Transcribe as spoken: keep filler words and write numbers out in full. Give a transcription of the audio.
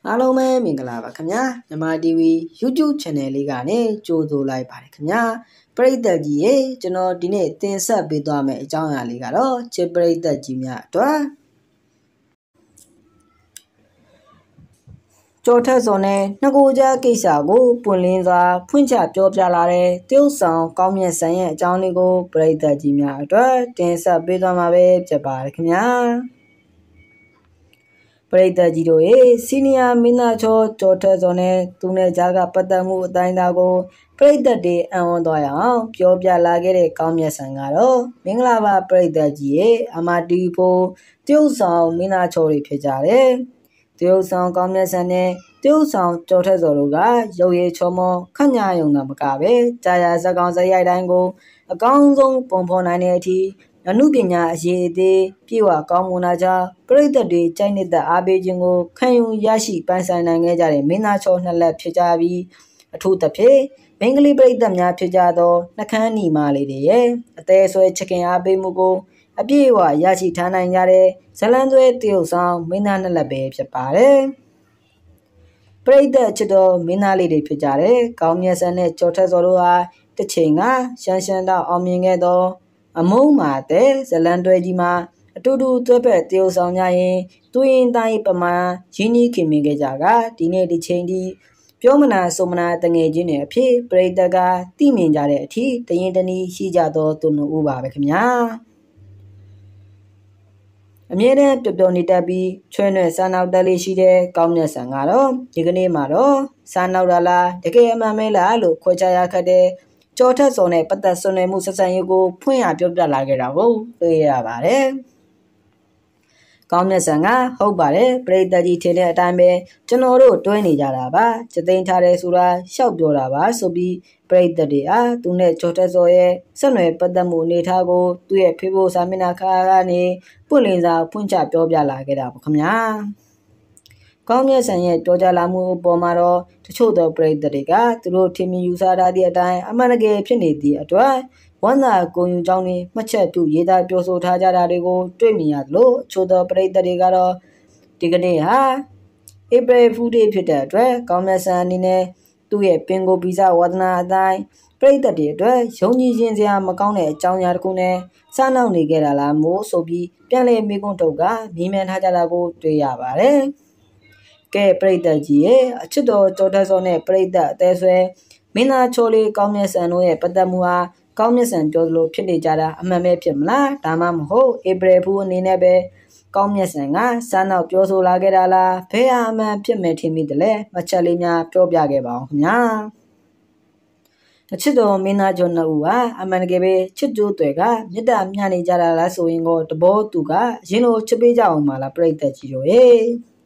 အားလုံးပဲမင်္ဂလာပါခင်ဗျာမြန်မာ တီဗီ YouTube Channel လေးကနေကြိုဆိုလိုက်ပါတယ်ခင်ဗျာပရိသတ်ကြီးရေကျွန်တော်ဒီနေ့တင်ဆက်ပေးသွားမယ့်အကြောင်းအရာလေးကတော့ချစ်ပရိသတ်ကြီးများအတွက်ကြော်ထက်စော်နဲ့နှစ်ကိုကြားကိစ္စကိုပွင့်လင်းစွာဖွင့်ချပြောပြလာတဲ့တရုတ်ဆောင်ကောင်းမြတ်ဆန်ရဲ့အကြောင်းလေးကိုပရိသတ်ကြီးများအတွက်တင်ဆက်ပေးသွားမှာပဲဖြစ်ပါတယ်ခင်ဗျာပရိသတ်ကြီးတို့ရဲ့စီနီယာမင်းသားချောကြော်ထက်စော်နဲ့သူနဲ့ကြားကပတ်သက်မှုအတိုင်းသားကိုပရိသတ်တွေအံ့ဩသွားရအောင်ပြောပြလာခဲ့တဲ့ကောင်းမြတ်ဆန်ကတော့မင်္ဂလာပါပရိသတ်ကြီးရဲ့အမတီဖို့တရုတ်ဆောင်မင်းသားချောတွေဖြစ်ကြတယ်တရုတ်ဆောင်ကောင်းမြတ်ဆန်နဲ့တရုတ်ဆောင်ကြော်ထက်စော်တို့ကရုပ်ရည်ချောမောခန့်ညာယုံတာမကပဲကြာရဇက်ကောင်ဇက်ရိုက်တိုင်းကိုအကောင်းဆုံးပုံဖော်နိုင်တဲ့အထိအနုပညာအရေးအသေးပြေဝကောင်းမွန်တာကြောင့်ပရိသတ်တွေကြိုက်နေတဲ့အားပေးခြင်းကိုခံယူရရှိပန်းဆိုင်နိုင်ခဲ့ကြတဲ့မင်းသားချောနှစ်လက်ဖြစ်ကြပြီးအထူးသဖြင့်မင်္ဂလိပရိသတ်များဖြစ်ကြသောနှခမ်းနီမလေးတွေရဲ့အသေးဆွဲချခင်အားပေးမှုကိုအပြည့်အဝရရှိထားနိုင်ကြတဲ့ဇလန်းသွဲတရုတ်ဆောင်မင်းသားနှစ်လက်ပဲဖြစ်ပါတယ်ပရိသတ်ချစ်တော်မင်းသားလေးတွေဖြစ်ကြတဲ့ကောင်းမြတ်ဆန်နဲ့ကြော်ထက်စော်တို့ဟာတစ်ချိန်ကရှမ်းရှမ်းတော့အောင်မြင်ခဲ့သောအမုံမာတဲ့ဇလန်တွဲကြီးမှာအတူတူတွဲဖက်တရုတ်ဆောင်ကြရင်သူရင်တိုင်းပမာရင်းနှီးခင်မင်ခဲ့ကြကဒီနေ့ဒီချိန်ဒီပြောမနာဆိုမနာတငယ်ချင်းတွေအဖြစ်ပရိသတ်ကတိမြင်ကြတဲ့အထိတရင်တနည်းရှိကြသောသူတို့ဦးပါပဲခင်ဗျာအမြဲတမ်းပျော်ပျော်နေတတ်ပြီးချွဲ့နွဲ့စားနောက်တက်လေးရှိတဲ့ကောင်းမြတ်ဆန်ကတော့ဒီကနေ့မှာတော့စားနောက်တာလားတကယ်အမှန်မဲလားလို့ခွဲခြားရခက်တဲ့ကြော်ထက်စော်နဲ့ပတ်သက်ဆွနေမှုဆက်ဆံရေးကိုဖွင့်ရပြောပြလာခဲ့တာကိုတွေ့ရပါတယ်။ကောင်းမြတ်ဆန်ကဟုတ်ပါတယ်ပရိသတ်ကြီးထင်တဲ့အတိုင်းပဲကျွန်တော်တို့တွဲနေကြတာပါ။စသိန်းထားတယ်ဆိုတာရှောက်ပြောတာပါဆိုပြီးပရိသတ်တွေအားသူနဲ့ကြော်ထက်စော်ရဲ့ဆက်နွယ်ပတ်သက်မှုအနေထားကိုသူ့ရဲ့ဖေဖို့စာမျက်နှာခါကနေပွင့်လင်းစွာဖွင့်ချပြောပြလာခဲ့တာပါခင်ဗျာ။ကောင်းမြတ်ဆန်ရဲ့ကြော်ကြလာမှုအပေါ်မှာတော့တချို့သောပရိသတ်တွေကသူတို့ထင်မြင်ယူဆထားတဲ့အတိုင်းအမှန်တကယ်ဖြစ်နေသည့်အတွက်ဝမ်းသာကိုယ်ယူကြောင်းနဲ့မှတ်ချက်ပြုရေးသားပြောဆိုထားကြတာတွေကိုတွေ့မြင်ရသလိုအချို့သောပရိသတ်တွေကတော့ဒီကနေ့ဟာဧပြီဖူးဒေးဖြစ်တဲ့အတွက်ကောင်းမြတ်ဆန်အနေနဲ့သူ့ရဲ့ပင်ကိုဗီဇဝါသနာအတိုင်းပရိသတ်တွေအတွက်ယုံကြည်ခြင်းစရာမကောင်းတဲ့အကြောင်းအရာတစ်ခုနဲ့စားနောက်နေခဲ့တာလားမို့ဆိုပြီးပြန်လည်မေးခွန်းထုတ်ကမြင်မြန်ထားကြတာကိုတွေ့ရပါတယ်ကဲပရိသတ်ကြီးရဲ့အချစ်တော်ကြော်ထက်စောနဲ့ပရိသတ်အသေးဆွဲမင်းသားချောလေးကောင်းမြတ်ဆန်တို့ရဲ့ပတ်သက်မှုဟာကောင်းမြတ်ဆန်ပြောသလိုဖြစ်နေကြတာအမှန်ပဲဖြစ်မလားဒါမှမဟုတ်ဧပြီဖူးအနေနဲ့ပဲကောင်းမြတ်ဆန်ကစားနောက်ပြောဆိုလာခဲ့တာလားဘယ်ဟာအမှန်ဖြစ်မယ်ထင်မိတယ်လဲမချက်လေးများပြောပြခဲ့ပါအောင်ခင်ဗျာအချစ်တော်မင်းသားကျော်နှစ်ဦးဟာအမှန်တကယ်ပဲချစ်ကြိုးတွေကမြတ်တာမျှနေကြတာလားဆိုရင်တော့တဘောသူကအရင်လိုချစ်ပေးကြအောင်ပါလားပရိသတ်ကြီးတို့ရေ